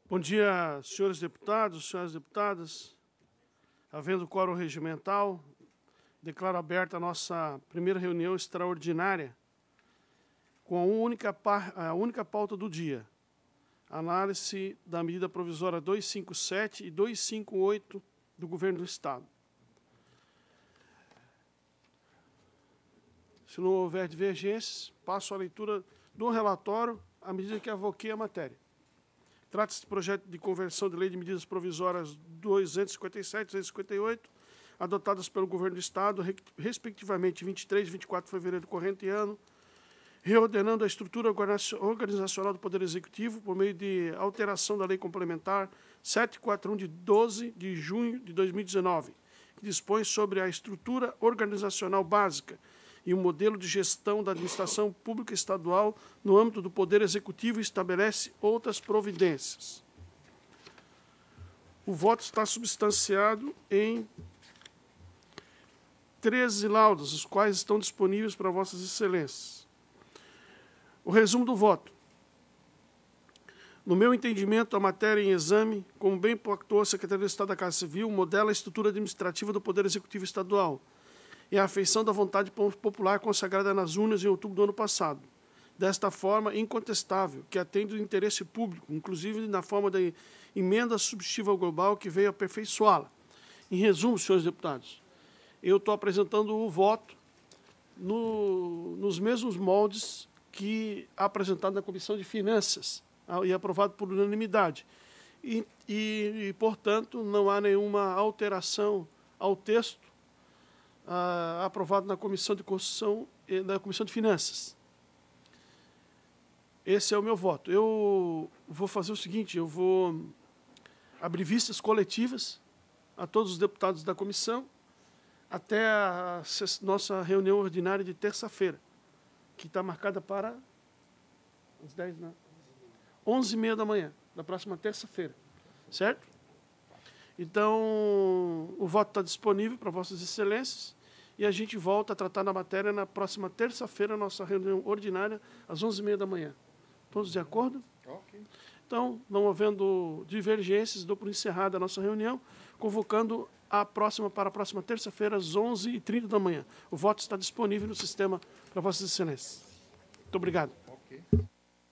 Bom dia, senhores deputados, senhoras deputadas. Havendo quórum regimental, declaro aberta a nossa primeira reunião extraordinária com a única pauta do dia, análise da medida provisória 257 e 258 do Governo do Estado. Se não houver divergências, passo a leitura do relatório à medida que avoquei a matéria. Trata-se de projeto de conversão de lei de medidas provisórias 257 e 258, adotadas pelo Governo do Estado, respectivamente 23 e 24 de fevereiro do corrente ano, reordenando a estrutura organizacional do Poder Executivo por meio de alteração da Lei Complementar 741 de 12 de junho de 2019, que dispõe sobre a estrutura organizacional básica e o modelo de gestão da administração pública estadual no âmbito do Poder Executivo e estabelece outras providências. O voto está substanciado em 13 laudos, os quais estão disponíveis para vossas excelências. O resumo do voto. No meu entendimento, a matéria em exame, como bem pactou a Secretaria de Estado da Casa Civil, modela a estrutura administrativa do Poder Executivo Estadual e a afeição da vontade popular consagrada nas urnas em outubro do ano passado. Desta forma, incontestável, que atende o interesse público, inclusive na forma da emenda substitutiva global que veio aperfeiçoá-la. Em resumo, senhores deputados, eu estou apresentando o voto nos mesmos moldes que apresentado na Comissão de Finanças e aprovado por unanimidade. Portanto, não há nenhuma alteração ao texto aprovado na Comissão de Constituição e na Comissão de Finanças. Esse é o meu voto. Eu vou fazer o seguinte, eu vou abrir vistas coletivas a todos os deputados da comissão até a nossa reunião ordinária de terça-feira, que está marcada para as 11h30 da manhã, da próxima terça-feira, certo? Então, o voto está disponível para vossas excelências e a gente volta a tratar da matéria na próxima terça-feira, nossa reunião ordinária, às 11h30 da manhã. Todos de acordo? Ok. Então, não havendo divergências, dou por encerrada a nossa reunião, convocando para a próxima terça-feira, às 11h30 da manhã. O voto está disponível no sistema para vossas excelências. Muito obrigado. Ok.